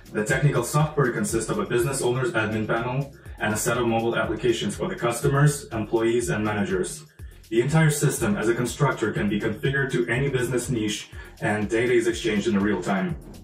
The technical software consists of a business owner's admin panel and a set of mobile applications for the customers, employees, and managers. The entire system as a constructor can be configured to any business niche, and data is exchanged in real time.